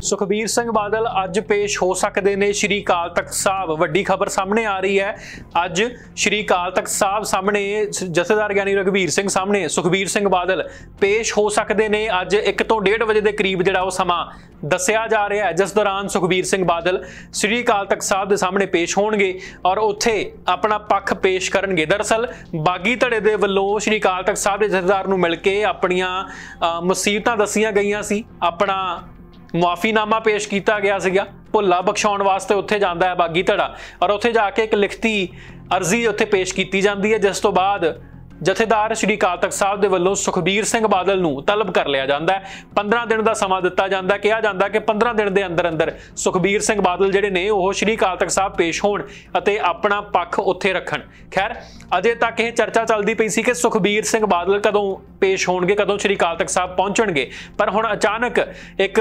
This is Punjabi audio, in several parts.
ਸੁਖਬੀਰ ਸਿੰਘ ਬਾਦਲ ਅੱਜ ਪੇਸ਼ ਹੋ ਸਕਦੇ ਨੇ ਸ਼੍ਰੀ ਅਕਾਲ ਤਖਤ ਸਾਹਿਬ। ਵੱਡੀ ਖਬਰ ਸਾਹਮਣੇ ਆ ਰਹੀ ਹੈ। ਅੱਜ ਸ਼੍ਰੀ ਅਕਾਲ ਤਖਤ ਸਾਹਿਬ ਸਾਹਮਣੇ ਜਥੇਦਾਰ ਗਿਆਨੀ ਰਘਬੀਰ ਸਿੰਘ ਸਾਹਮਣੇ ਸੁਖਬੀਰ ਸਿੰਘ ਬਾਦਲ ਪੇਸ਼ ਹੋ ਸਕਦੇ ਨੇ। ਅੱਜ 1 ਤੋਂ 1.5 ਵਜੇ ਦੇ ਕਰੀਬ ਜਿਹੜਾ ਉਹ ਸਮਾਂ ਦੱਸਿਆ ਜਾ ਰਿਹਾ ਹੈ, ਜਿਸ ਦੌਰਾਨ ਸੁਖਬੀਰ ਸਿੰਘ ਬਾਦਲ ਸ਼੍ਰੀ ਅਕਾਲ ਤਖਤ ਸਾਹਿਬ ਦੇ ਸਾਹਮਣੇ ਪੇਸ਼ ਹੋਣਗੇ ਔਰ ਉੱਥੇ ਆਪਣਾ ਪੱਖ ਪੇਸ਼ ਕਰਨਗੇ। ਦਰਅਸਲ ਬਾਗੀ ਧੜੇ ਦੇ ਵੱਲੋਂ ਸ਼੍ਰੀ ਅਕਾਲ ਤਖਤ ਸਾਹਿਬ ਦੇ ਜਥੇਦਾਰ ਨੂੰ ਮਿਲ ਕੇ ਆਪਣੀਆਂ ਮੁਸੀਬਤਾਂ ਦੱਸੀਆਂ ਗਈਆਂ ਸੀ, ਆਪਣਾ ਮੁਆਫੀਨਾਮਾ ਪੇਸ਼ ਕੀਤਾ ਗਿਆ ਸੀਗਾ। ਭੁੱਲਾ ਬਖਸ਼ਾਉਣ ਵਾਸਤੇ ਉੱਥੇ ਜਾਂਦਾ ਹੈ ਬਾਗੀ ਧੜਾ ਔਰ ਉੱਥੇ ਜਾ ਕੇ ਇੱਕ ਲਿਖਤੀ ਅਰਜ਼ੀ ਉੱਥੇ ਪੇਸ਼ ਕੀਤੀ ਜਾਂਦੀ ਹੈ, ਜਿਸ ਤੋਂ ਬਾਅਦ ਜਥੇਦਾਰ ਸ਼੍ਰੀ ਅਕਾਲ ਤਖਤ ਸਾਹਿਬ ਦੇ ਵੱਲੋਂ ਸੁਖਬੀਰ ਸਿੰਘ ਬਾਦਲ ਨੂੰ ਤਲਬ ਕਰ ਲਿਆ ਜਾਂਦਾ ਹੈ। 15 ਦਿਨ ਦਾ ਸਮਾਂ ਦਿੱਤਾ ਜਾਂਦਾ, ਕਿਹਾ ਜਾਂਦਾ ਕਿ 15 ਦਿਨ ਦੇ ਅੰਦਰ ਅੰਦਰ ਸੁਖਬੀਰ ਸਿੰਘ ਬਾਦਲ ਜਿਹੜੇ ਨੇ ਉਹ ਸ਼੍ਰੀ ਅਕਾਲ ਤਖਤ ਸਾਹਿਬ ਪੇਸ਼ ਹੋਣ ਅਤੇ ਆਪਣਾ ਪੱਖ ਉੱਥੇ ਰੱਖਣ। ਖੈਰ ਅਜੇ ਤੱਕ ਇਹ ਚਰਚਾ ਚੱਲਦੀ ਪਈ ਸੀ ਕਿ ਸੁਖਬੀਰ ਸਿੰਘ ਬਾਦਲ ਕਦੋਂ ਪੇਸ਼ ਹੋਣਗੇ, ਕਦੋਂ ਸ਼੍ਰੀ ਅਕਾਲ ਤਖਤ ਸਾਹਿਬ ਪਹੁੰਚਣਗੇ, ਪਰ ਹੁਣ ਅਚਾਨਕ ਇੱਕ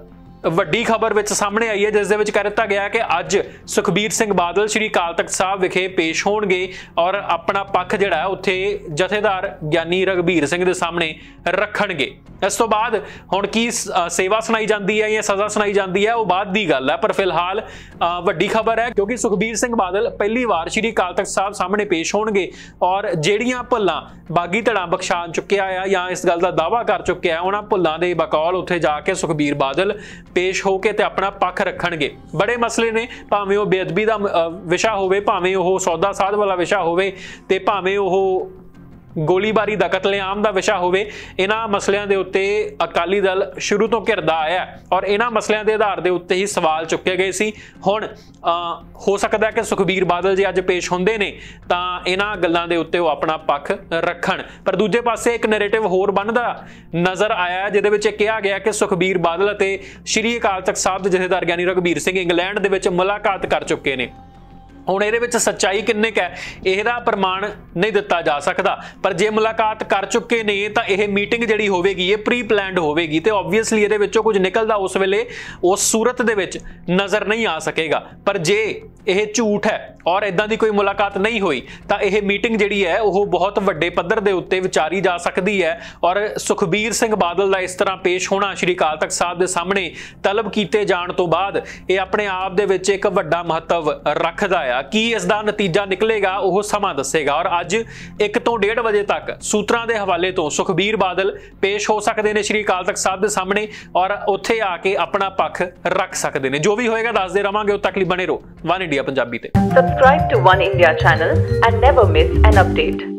ਵੱਡੀ ਖਬਰ ਵਿੱਚ ਸਾਹਮਣੇ ਆਈ ਹੈ, ਜਿਸ ਦੇ ਵਿੱਚ ਕਹਿ ਦਿੱਤਾ ਗਿਆ ਕਿ ਅੱਜ ਸੁਖਬੀਰ ਸਿੰਘ ਬਾਦਲ ਸ਼੍ਰੀ ਅਕਾਲ ਤਖਤ ਸਾਹਿਬ ਵਿਖੇ ਪੇਸ਼ ਹੋਣਗੇ ਔਰ ਆਪਣਾ ਪੱਖ ਜਿਹੜਾ ਹੈ ਉੱਥੇ ਜਥੇਦਾਰ ਗਿਆਨੀ ਰਘਬੀਰ ਸਿੰਘ ਦੇ ਸਾਹਮਣੇ ਰੱਖਣਗੇ। ਇਸ ਤੋਂ ਬਾਅਦ ਹੁਣ ਕੀ ਸੇਵਾ ਸੁਣਾਈ ਜਾਂਦੀ ਹੈ ਜਾਂ ਸਜ਼ਾ ਸੁਣਾਈ ਜਾਂਦੀ ਹੈ ਉਹ ਬਾਅਦ ਦੀ ਗੱਲ ਹੈ, ਪਰ ਫਿਲਹਾਲ ਵੱਡੀ ਖਬਰ ਹੈ ਕਿਉਂਕਿ ਸੁਖਬੀਰ ਸਿੰਘ ਬਾਦਲ ਪਹਿਲੀ ਵਾਰ ਸ਼੍ਰੀ ਅਕਾਲ ਤਖਤ ਸਾਹਿਬ ਸਾਹਮਣੇ ਪੇਸ਼ ਹੋਣਗੇ ਔਰ ਜਿਹੜੀਆਂ ਭੁੱਲਾਂ ਬਾਗੀ ਧੜਾ ਬਖਸ਼ਾ ਚੁੱਕਿਆ ਆ ਜਾਂ ਇਸ ਗੱਲ ਦਾ ਦਾਅਵਾ ਕਰ ਚੁੱਕਿਆ, ਉਹਨਾਂ ਭੁੱਲਾਂ ਦੇ ਬਕੌਲ ਉੱਥੇ ਜਾ ਕੇ ਸੁਖਬੀਰ ਬਾਦਲ ਪੇਸ਼ ਹੋ ਕੇ ਤੇ ਆਪਣਾ ਪੱਖ ਰੱਖਣਗੇ। ਬੜੇ ਮਸਲੇ ਨੇ, ਭਾਵੇਂ ਉਹ ਬੇਅਦਬੀ ਦਾ ਵਿਸ਼ਾ ਹੋਵੇ, ਭਾਵੇਂ ਉਹ ਸੌਦਾ ਸਾਧ ਵਾਲਾ ਵਿਸ਼ਾ ਹੋਵੇ ਤੇ ਭਾਵੇਂ ਉਹ ਗੋਲੀਬਾਰੀ ਦਾ ਕਤਲੇਆਮ ਦਾ ਵਿਸ਼ਾ ਹੋਵੇ। ਇਹਨਾਂ ਮਸਲਿਆਂ ਦੇ ਉੱਤੇ ਅਕਾਲੀ ਦਲ ਸ਼ੁਰੂ ਤੋਂ ਘਿਰਦਾ ਆਇਆ ਔਰ ਇਹਨਾਂ ਮਸਲਿਆਂ ਦੇ ਆਧਾਰ ਦੇ ਉੱਤੇ ਹੀ ਸਵਾਲ ਚੁੱਕੇ ਗਏ ਸੀ। ਹੁਣ ਹੋ ਸਕਦਾ ਹੈ ਕਿ ਸੁਖਬੀਰ ਬਾਦਲ ਜੇ ਅੱਜ ਪੇਸ਼ ਹੁੰਦੇ ਨੇ ਤਾਂ ਇਹਨਾਂ ਗੱਲਾਂ ਦੇ ਉੱਤੇ ਉਹ ਆਪਣਾ ਪੱਖ ਰੱਖਣ, ਪਰ ਦੂਜੇ ਪਾਸੇ ਇੱਕ ਨੈਰੇਟਿਵ ਹੋਰ ਬਣਦਾ ਨਜ਼ਰ ਆਇਆ ਜਿਹਦੇ ਵਿੱਚ ਕਿਹਾ ਗਿਆ ਕਿ ਸੁਖਬੀਰ ਬਾਦਲ ਅਤੇ ਸ਼੍ਰੀ ਅਕਾਲ ਤਖਤ ਸਾਹਿਬ ਦੇ ਜਥੇਦਾਰ ਗਿਆਨੀ ਰਘਬੀਰ ਸਿੰਘ ਇੰਗਲੈਂਡ ਦੇ ਵਿੱਚ ਮੁਲਾਕਾਤ ਕਰ ਚੁੱਕੇ ਨੇ। ਹੁਣ ਇਹਦੇ ਵਿੱਚ ਸੱਚਾਈ ਕਿੰਨੇ ਕੁ ਹੈ ਇਹਦਾ ਪ੍ਰਮਾਣ ਨਹੀਂ ਦਿੱਤਾ ਜਾ ਸਕਦਾ, ਪਰ ਜੇ ਮੁਲਾਕਾਤ ਕਰ ਚੁੱਕੇ ਨੇ ਤਾਂ ਇਹ ਮੀਟਿੰਗ ਜਿਹੜੀ ਹੋਵੇਗੀ ਇਹ ਪ੍ਰੀ ਪਲਾਨਡ ਹੋਵੇਗੀ ਤੇ ਆਬਵੀਅਸਲੀ ਇਹਦੇ ਵਿੱਚੋਂ ਕੁਝ ਨਿਕਲਦਾ ਉਸ ਵੇਲੇ ਉਸ ਸੂਰਤ ਦੇ ਵਿੱਚ ਨਜ਼ਰ ਨਹੀਂ ਆ ਸਕੇਗਾ। ਪਰ ਜੇ ਇਹ ਝੂਠ ਹੈ ਔਰ ਇਦਾਂ ਦੀ ਕੋਈ ਮੁਲਾਕਾਤ ਨਹੀਂ ਹੋਈ ਤਾਂ ਇਹ ਮੀਟਿੰਗ ਜਿਹੜੀ ਹੈ ਉਹ ਬਹੁਤ ਵੱਡੇ ਪੱਧਰ ਦੇ ਉੱਤੇ ਵਿਚਾਰੀ ਜਾ ਸਕਦੀ ਹੈ ਔਰ ਸੁਖਬੀਰ ਸਿੰਘ ਬਾਦਲ ਦਾ ਇਸ ਤਰ੍ਹਾਂ ਪੇਸ਼ ਹੋਣਾ ਸ਼੍ਰੀ ਅਕਾਲ ਤਖਤ ਸਾਹਿਬ ਦੇ ਸਾਹਮਣੇ ਤਲਬ ਕੀਤੇ ਜਾਣ ਤੋਂ ਬਾਅਦ ਇਹ ਆਪਣੇ ਆਪ ਦੇ ਵਿੱਚ ਇੱਕ ਵੱਡਾ ਮਹੱਤਵ ਰੱਖਦਾ ਹੈ। ਕੀ ਇਸ ਦਾ ਨਤੀਜਾ ਨਿਕਲੇਗਾ ਉਹ ਸਮਾਂ ਦੱਸੇਗਾ ਔਰ ਅੱਜ 1 ਤੋਂ 1.5 ਵਜੇ ਤੱਕ ਸੂਤਰਾਂ ਦੇ ਹਵਾਲੇ ਤੋਂ ਸੁਖਬੀਰ ਬਾਦਲ ਪੇਸ਼ ਹੋ ਸਕਦੇ ਨੇ ਸ਼੍ਰੀ ਅਕਾਲ ਤਖਤ ਸਾਹਿਬ ਦੇ ਸਾਹਮਣੇ ਔਰ ਉੱਥੇ ਆ ਕੇ ਆਪਣਾ ਪੱਖ ਰੱਖ ਸਕਦੇ ਨੇ। ਜੋ ਵੀ ਹੋਏਗਾ ਦੱਸਦੇ ਰਵਾਂਗੇ, ਉਦੋਂ ਤੱਕ ਲਈ ਬਣੇ ਰਹੋ ਵਨ ਇੰਡੀਆ ਪੰਜਾਬੀ ਤੇ। Subscribe to One India channel and never miss an update.